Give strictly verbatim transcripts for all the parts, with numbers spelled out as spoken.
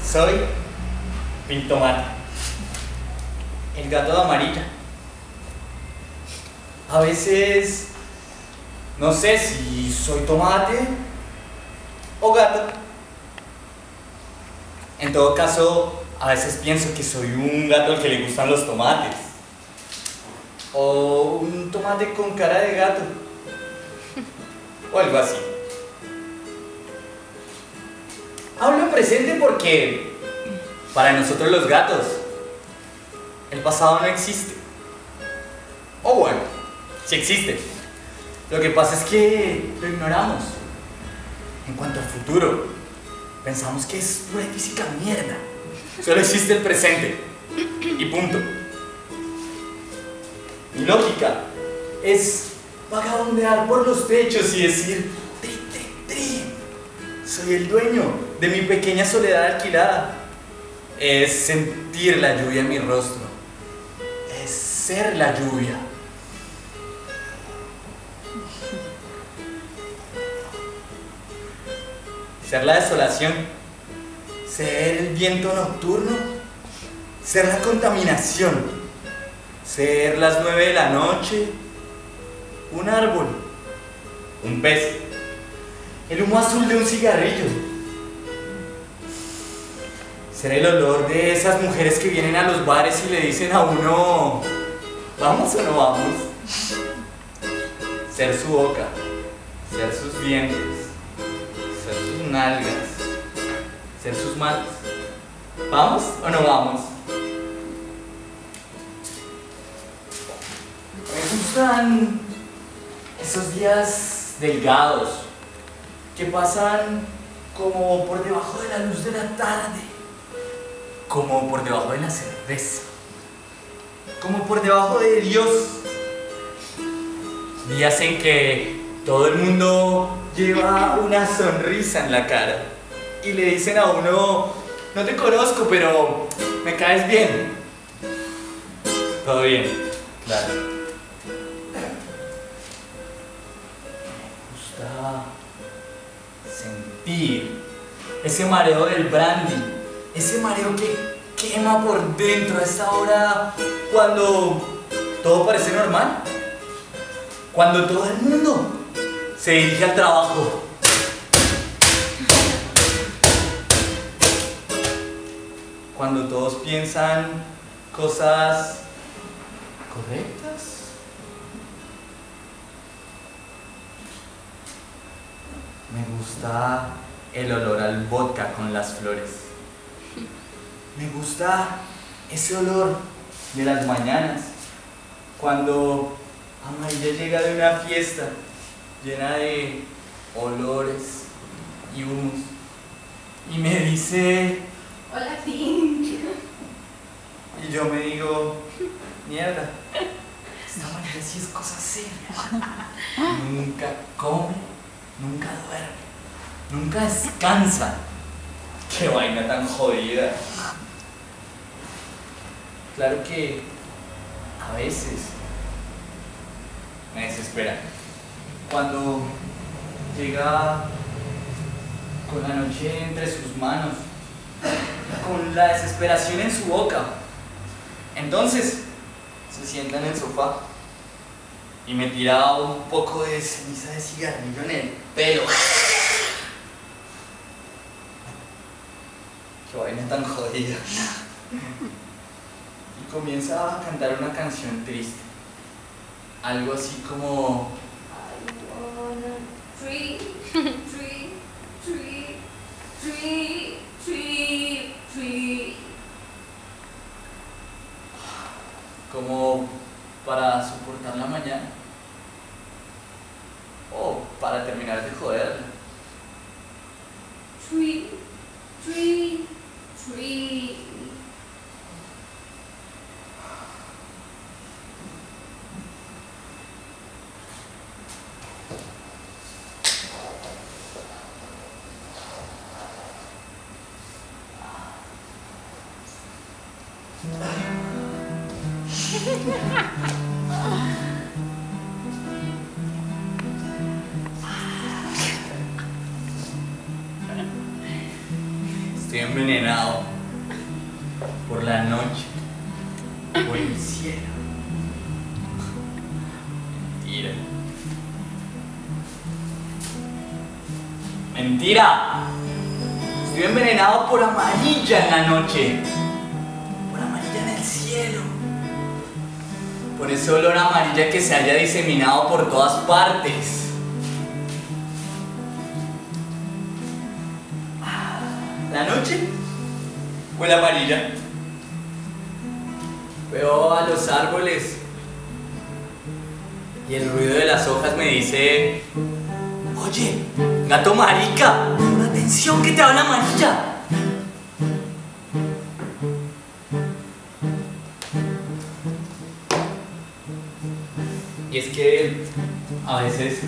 Soy Pintomate, el gato de amarilla. A veces no sé si soy tomate o gato. En todo caso, a veces pienso que soy un gato al que le gustan los tomates. O un tomate con cara de gato. O algo así. Hablo en presente porque para nosotros los gatos el pasado no existe. O bueno, sí existe. Lo que pasa es que lo ignoramos. En cuanto al futuro, pensamos que es pura física mierda. Solo existe el presente y punto. Mi lógica es vagabundear por los techos y decir tri, tri, tri. Soy el dueño de mi pequeña soledad alquilada. Es sentir la lluvia en mi rostro. Es ser la lluvia. Ser la desolación. Ser el viento nocturno. Ser la contaminación. Ser las nueve de la noche. Un árbol. Un pez. El humo azul de un cigarrillo. Ser el olor de esas mujeres que vienen a los bares y le dicen a uno, ¿vamos o no vamos? Ser su boca. Ser sus dientes. Ser sus nalgas. Ser sus manos. ¿Vamos o no vamos? Me gustan esos días delgados que pasan como por debajo de la luz de la tarde, como por debajo de la cerveza, como por debajo de Dios. Días en que todo el mundo lleva una sonrisa en la cara y le dicen a uno, no te conozco, pero me caes bien. Todo bien, claro. Me gusta sentir ese mareo del brandy, ese mareo que quema por dentro a esta hora cuando todo parece normal, cuando todo el mundo se dirige al trabajo. Cuando todos piensan cosas correctas. Me gusta el olor al vodka con las flores. Me gusta ese olor de las mañanas, cuando Amarilla llega de una fiesta llena de olores y humos y me dice, hola, Tim. Y yo me digo, mierda, esta Amarilla sí es cosa seria. Nunca come, nunca duerme, nunca descansa. Qué vaina tan jodida. Claro que a veces me desespera cuando llega con la noche entre sus manos, con la desesperación en su boca. Entonces se sienta en el sofá y me tira un poco de ceniza de cigarrillo en el pelo. Qué vaina tan jodida. Y comienza a cantar una canción triste. Algo así como I wanna tree, tree, tree, tree, tree, tree. como para soportar la mañana o para terminar de joderla. Tree, tree, tree. Estoy envenenado por la noche, por el cielo. Mentira. Mentira. Estoy envenenado por amarilla en la noche, por amarilla en el cielo, por ese olor a amarilla que se haya diseminado por todas partes. La noche huele amarilla. Veo a los árboles y el ruido de las hojas me dice: oye, gato marica, pon atención que te habla amarilla. Y es que a veces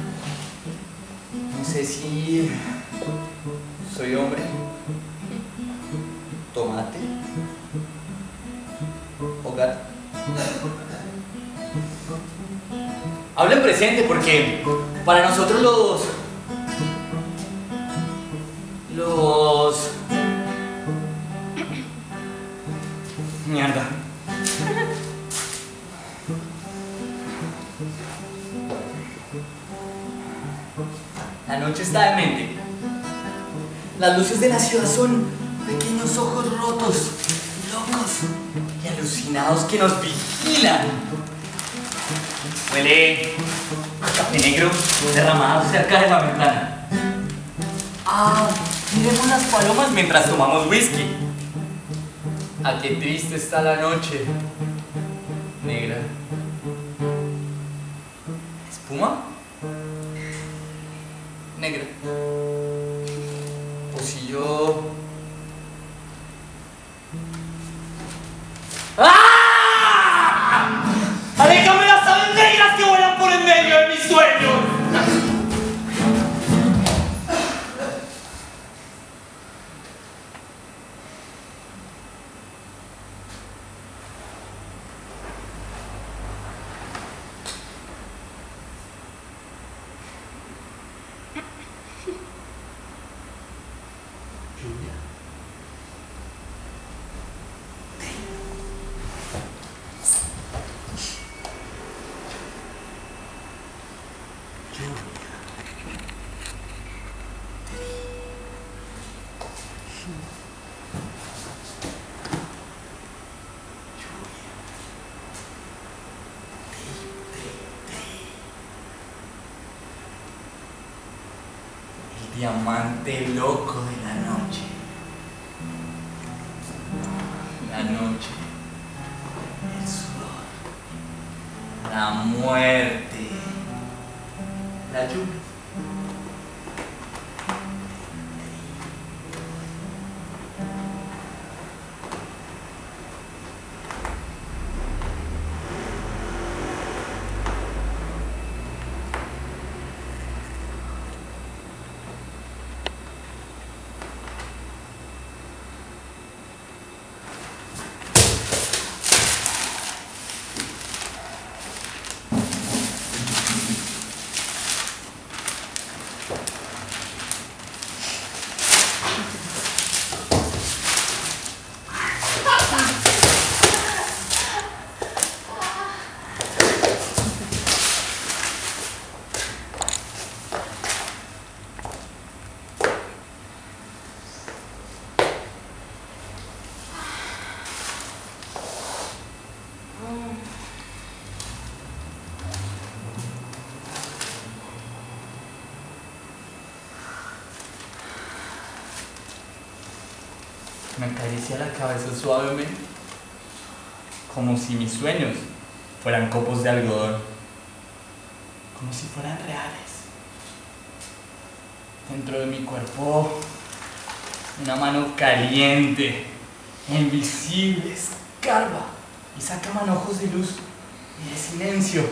no sé si soy hombre, tomate o gato. Hablo en presente porque para nosotros los los mierda. La noche está demente. Las luces de la ciudad son pequeños ojos rotos, locos y alucinados que nos vigilan. Huele a café negro derramado cerca de la ventana. Ah, miremos las palomas mientras tomamos whisky. Ah, qué triste está la noche. Negra. ¿Espuma? Negra. O si yo... ¡Ah! ¡Aléjame las aves negras que vuelan por en medio de mis sueños! Diamante loco de la noche. La noche, el sudor, la muerte, la lluvia. Me acaricia la cabeza suavemente, como si mis sueños fueran copos de algodón, como si fueran reales. Dentro de mi cuerpo, una mano caliente, invisible, escarba y saca manojos de luz y de silencio.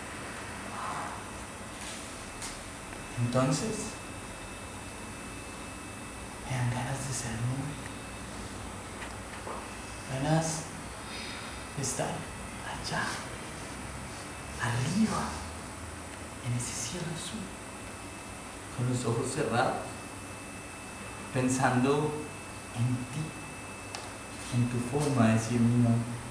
Entonces, me dan ganas de ser nube. Ganas de estar allá, arriba, en ese cielo azul, con los ojos cerrados, pensando en ti, en tu forma de decir mi nombre.